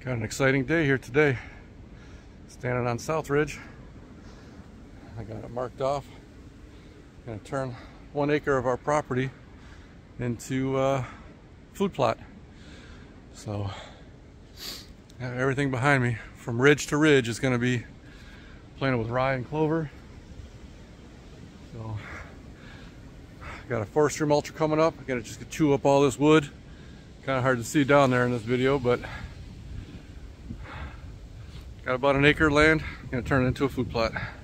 Got an exciting day here today. Standing on South Ridge. I got it marked off. Gonna turn 1 acre of our property into a food plot. So everything behind me from ridge to ridge is gonna be planted with rye and clover. So got a forestry mulcher coming up. I'm gonna just chew up all this wood. Kind of hard to see down there in this video, but got about an acre of land. I'm gonna turn it into a food plot.